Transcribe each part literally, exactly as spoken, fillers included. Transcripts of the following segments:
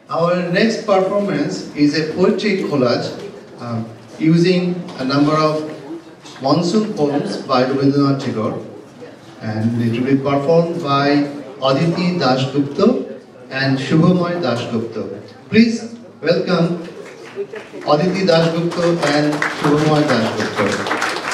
Our next performance is a poetry collage uh, using a number of Monsoon poems by Tagore, and it will be performed by Aditi Dasgupta and Subhamo Dasgupta. Please welcome Aditi Dasgupta and Subhamo Dasgupta.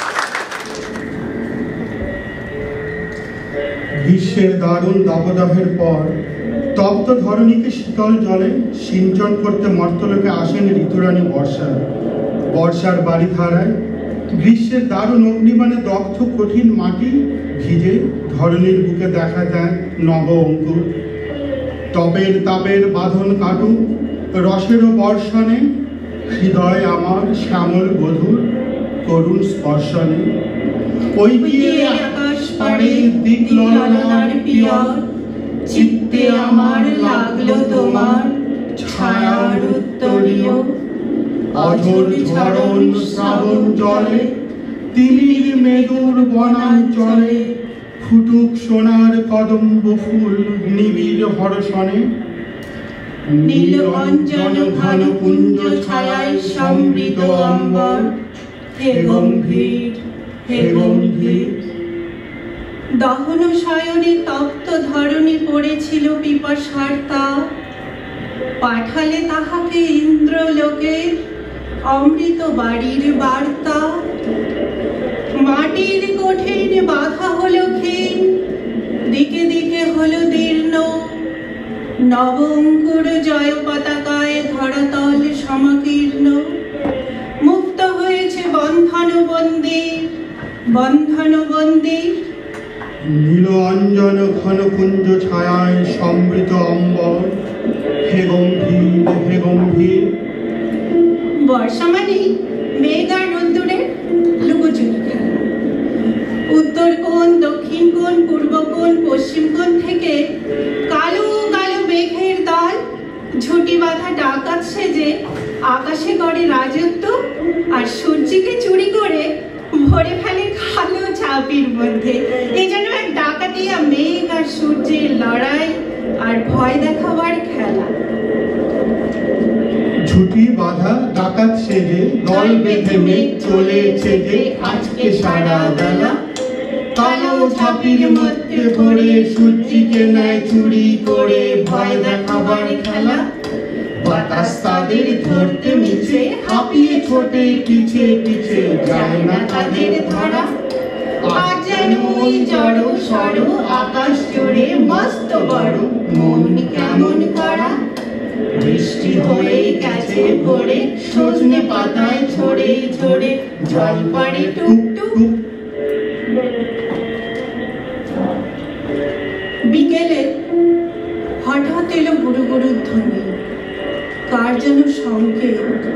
গ্রীষ্মের দারুণ দাবদাহের পর তপ্ত ধরণীকে শীতল জলে সিঞ্চন করতে মর্তলোকে আসেন ঋতুরানী বর্ষা। বর্ষার বাড়ি ধারায় গ্রীষ্মের দারুণ অগ্নিবাণে দগ্ধ কঠিন মাটি ভিজে ধরণীর বুকে দেখা যায় নব অঙ্কুর। তপের তাপের বাঁধন কাটুক রসেরও বর্ষণে, হৃদয় আমার শ্যামল বধূর করুণ স্পর্শনে। ওই গিয়ে আকাশ পাড়ে দিক ললনার পিয়র, চিত্তে আমার লাগলো তোমার ছায়ার উত্তরীয়। অঝোর ঝরণ শ্রাবণ জলে তিমির মেদুর বনাঞ্চলে, ফুটুক সোনার কদম্ব ফুল নিবিড় হরষণে। নীল অঞ্জন ঘন কুঞ্জ ছায়ায় সমৃত অম্বর, হে গম্ভীর হে গম্ভীর। দহন শয়নে তপ্ত ধরণী পড়েছিল পিপাসার তাপ, পাঠালে তাহাকে ইন্দ্রলোকের অমৃত বাড়ির বার্তা। মাটির কঠিন বাধা হলো ক্ষীণ, দিকে দিকে হলো দীর্ণ, নব অঙ্কুর জয় পতাকায় ধরাতল সমাকীর্ণ। মুক্ত হয়েছে বন্ধন বন্দী বন্ধন বন্দী। নীল অঞ্জন ঘন কুঞ্জ ছায়ায় সমৃত অম্বর, হে গম্ভীর হে গম্ভীর। বর্ষা মানে মেঘ আর রোদ্দুরের লুকোচুরি খেলা। উত্তর কোণ, দক্ষিণ কোণ, পূর্ব কোণ, পশ্চিম কোণ থেকে কালো কালো মেঘের দল ঝুঁটি বাঁধা ডাকাত সেজে আকাশে করে রাজত্ব, আর সূর্যকে চুরি করে ভরে ফেলে কালো চাপির মধ্যে। এই যেন এক ডাকাতিয়া মেঘ আর সূর্যের লড়াই আর ভয় দেখাবার খেলা। ঝুঁটি বাঁধা ডাকাত সেজে দল বেঁধে মেঘ চলেছে যে আজকে সারা বেলা। কালো ছাপির মধ্যে পড়ে সূর্যকে নেয় চুরি করে ভয় দেখাবার খেলা। বাতাস তাদের ধরতে মিছে হাঁপিয়ে ছোটে পিছে পিছে, যায় না তাদের ধরা। আজ যেন ওই জড় সড় আকাশ জুড়ে মস্ত বড় মন কেমন করা। বৃষ্টি হয়ে গেছে ভোরে সজনে পাতায় ঝরে ঝরে জল পড়ে টুক টুক। বিকেলে হঠাৎ এলো গুরু গুরু ধ্বনি, কার যেন সংকেত।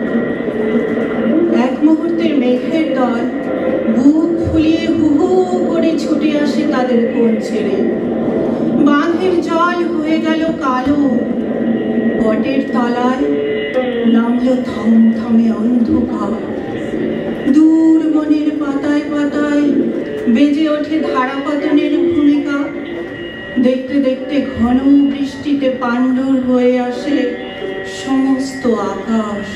এক মুহূর্তের মেঘের দল বুক ফুলিয়ে হু হু করে ছুটে আসে তাদের কোণ ছেড়ে। বাঁধের জল হয়ে গেল কালো, বটের তলায় নামলো থমথমে অন্ধকার। দূর বনের পাতায় পাতায় বেজে ওঠে ধারাপতনের ভূমিকা। দেখতে দেখতে ঘন বৃষ্টিতে পাণ্ডুর হয়ে আসে সমস্ত আকাশ।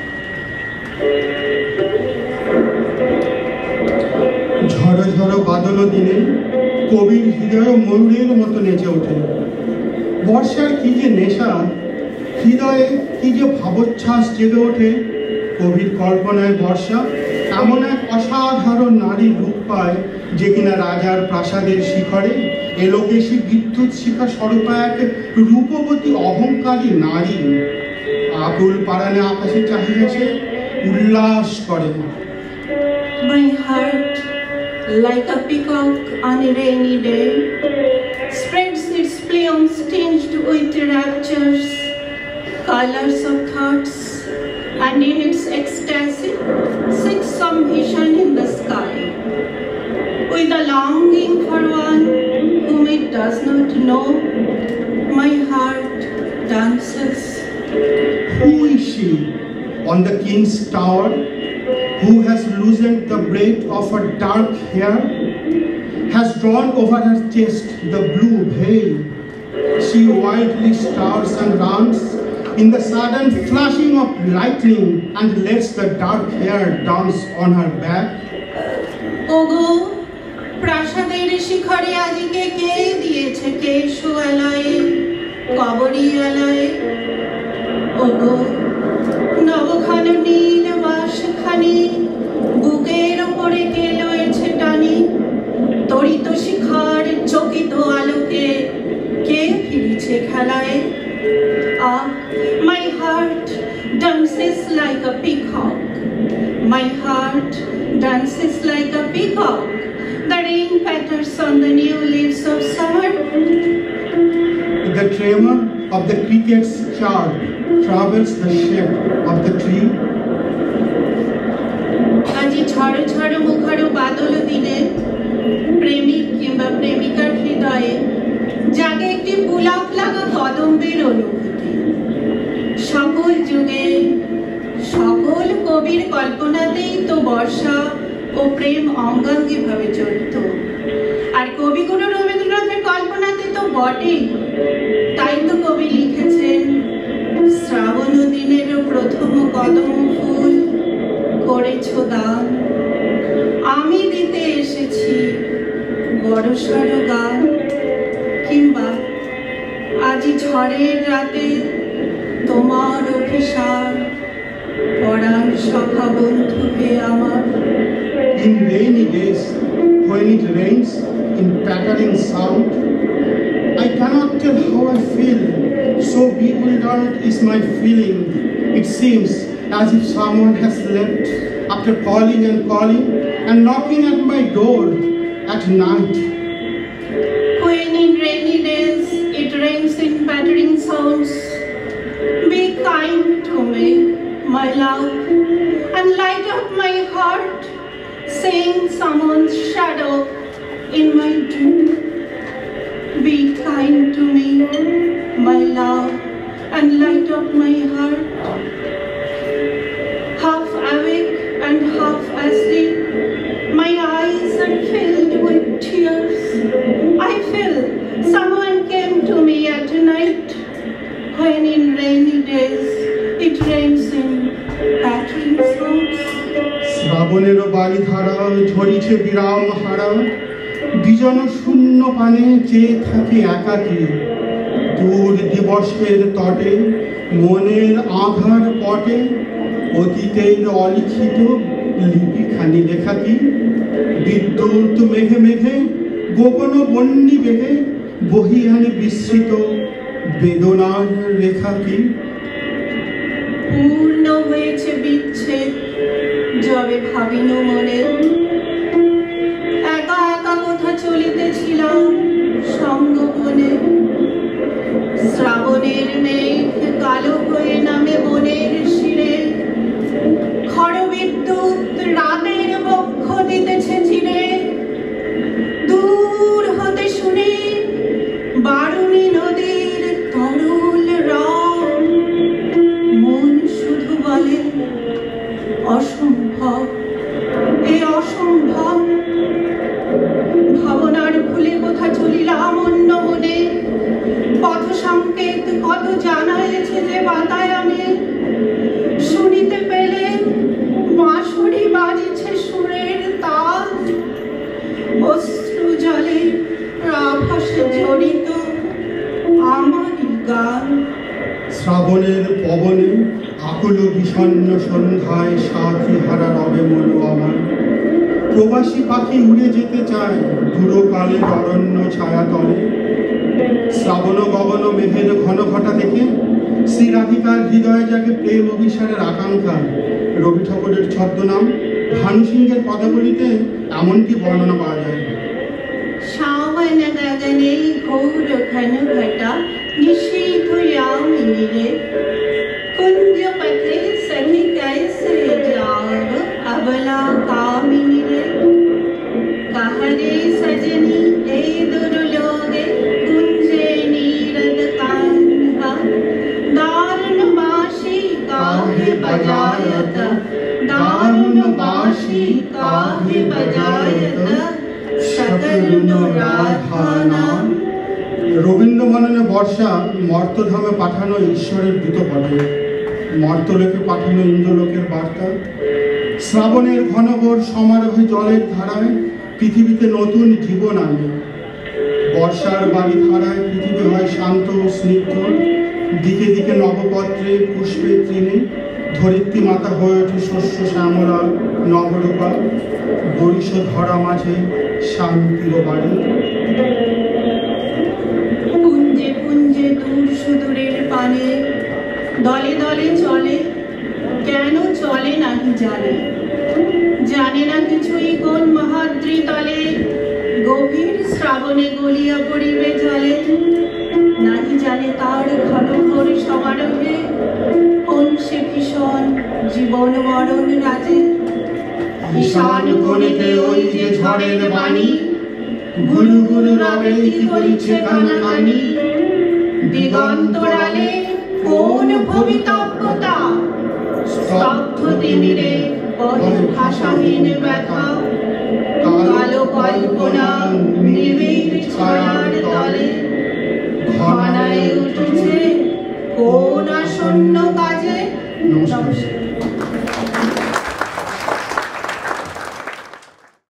ঝড়ো ঝড়ো বাদল দিনে কবির হৃদয় ময়ূরের মতো নেচে ওঠে। বর্ষার কি যে নেশা, হৃদয়ে কি যে ভাবোচ্ছ্বাস জেগে ওঠে। কবির কল্পনায় বর্ষা এমন এক অসাধারণ নারীর রূপ পায় যে কিনা রাজার প্রাসাদের শিখরে এলোকেশী বিদ্যুৎ শিখা স্বরূপা এক রূপবতী অহংকারী নারী। আকুল পারানে আকাশে চাহিয়ে সে উল্লাস করে। My heart, like a peacock on a rainy day, spreads its plumes tinged with raptures, colors of thoughts, and in its ecstasy seeks some vision in the sky. With a longing for one whom it does not know, my heart dances. Who is she on the king's tower, who has loosened the braid of her dark hair, has drawn over her chest the blue veil? She wildly stirs and runs, in the sudden flashing of lightning and lets the dark hair dance on her back. ওগো প্রাসাদের শিখরে আজিকে কে দিয়েছে কেশু আলায়ে কবরী আলায়ে ওগো নবখান নীল বাসখানি বুকের ওপরে কে লয়েছে টানি তড়িত শিখার চকিত আলোকে কে ফিরেছে খেলায় Ah, my heart dances like a peacock. My heart dances like a peacock. The rain patters on the new leaves of summer. The tremor of the cricket's chirp travels the shape of the tree. আজি ঝড় ঝড় মুখর বাদল দিনে প্রেমিক কিংবা প্রেমিকার হৃদয়ে জাগে একটি পুলক লাগা কদম্বের অনুভূতি সকল যুগে সকল কবির কল্পনাতেই তো বর্ষা ও প্রেম অঙ্গাঙ্গী ভাবে জড়িত আর কবিগুরু রবীন্দ্রনাথের কল্পনাতে তো বটেই তাই তো কবি লিখেছেন শ্রাবণ দিনের প্রথম কদম ফুল করেছ দান আমি দিতে এসেছি বড়সড় গান কিংবা আজি ঝড়ের রাতে তোমার অভিসার পরাণ সখা বন্ধু হে আমার In rainy days, when it rains in pattering sound, I cannot tell how I feel. So bewildered is my feeling. It seems as if someone has left after calling and calling and knocking at my door at night. When in rainy days it rains in pattering sounds, be kind to me, my love, and light up my heart, seeing someone's shadow in my dream. Be kind to me, my love, and light up my heart. Half awake and half asleep, my eyes are filled with tears. I feel someone came to me at night. When in rainy days it rains in pattering sounds. শ্রাবণের বাড়ি ধারা ঝরিছে বিরাম হারা বিজন শূন্য পানে চেয়ে থাকি একাকী দূর দিবসের তটে মনের আধার পটে অতীতের অলিখিত লিপিখানি লেখা কি বিদ্যুৎ মেঘে মেঘে গোপন বন্যি বেগে বহিয়ানে বিস্মৃত বেদনার রেখা কি পূর্ণ হয়েছে বিচ্ছেদ যবে ভাবিন মনে একা একা কোথা চলিতেছিলাম সঙ্গবনে শ্রাবণের মেঘ কালো হয়ে নামে বনের শিরে খড় বিদ্যুৎ রাতের বক্ষ দিতেছে চিরে দূর হতে শুনে বারুণী নদীর তরল রং মন শুধু বলে অসম্ভব এ অসম্ভব ভাবনার ভুলে কোথা চলিলাম অন্য মনে পথ সংকেত কত জানাইছে যে বাতায়নে শুনিতে পেলে বাঁশরি বাজিছে সুরের তাল অশ্রু জলে আভাসে জড়িত আমারই গান শ্রাবণের পবনে আকুল বিষণ্ণ সন্ধ্যায় সাথী হারা রবে মন আমার প্রবাসী পাখি উড়ে যেতে চায় দূরকালে অরণ্য ছায়া তলে শ্রাবণ গগন মেঘের ঘন ঘটা দেখে শ্রী রাধিকার হৃদয়ে জাগে প্রেম অভিসারের আকাঙ্ক্ষা রবি ঠাকুরের ছদ্মনাম ভানু সিংহের পদাবলিতে এমনটি বর্ণনা পাওয়া যায় श्रावण गगने घोर घन घटा निशीथ यामिनी रे कुंज पथे सही कैसे जाव अबला कामिनी रे कहरे सजनी ए दुर्लोगे कुंजे नीरद कान्हा दारुण बांशी काहे बजायत दारुण बांशी काहे बजायत सकल राधा नाम রবীন্দ্রমননে বর্ষা মর্তধামে পাঠানো ঈশ্বরের দূত বটে, মর্তলোকে পাঠানো ইন্দ্রলোকের বার্তা। শ্রাবণের ঘনঘোর সমারোহে জলের ধারায় পৃথিবীতে নতুন জীবন আনে। বর্ষার বাড়ি ধারায় পৃথিবী হয় শান্ত ও স্নিগ্ধ, দিকে দিকে নবপত্রে পুষ্পের তৃণে ধরিত্রী মাতা হয়ে ওঠে শস্য শ্যামলা নবরূপা, বরিশ ধরা মাঝে শান্তির বাড়ি। পুঞ্জে পুঞ্জে দূর সুদূরের পানে দলে দলে চলে, কেন চলে নাহি জানে, জানে না কিছুই কোন মহাদ্রি তলে গভীর শ্রাবণে গলিয়া পড়িবে জলে। নাহি জানে তার ঘনঘোর সমারোহে কোন সে ভীষণ জীবন মরণ রাজে। ঈশান কোণেতে ওই যে ঝড়ের বাণী, গুরু গুরু রবে কি করিছে কানাকানি। দিগন্তরালে কোন ভবিতব্যতা, স্তব্ধ তিমিরে বহে ভাষাহীন ব্যথা। কালো কল্পনা নিবিড় ছায়ার তলে ঘনায় উঠেছে কোন আসন্ন কাজে। নমস্কার।